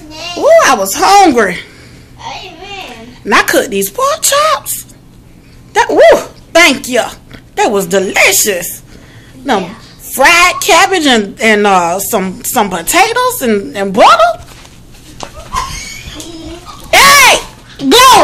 Ooh, I was hungry. Amen. And I cooked these pork chops. That, woo, thank you. That was delicious. Them fried cabbage and some potatoes and butter. Hey, go.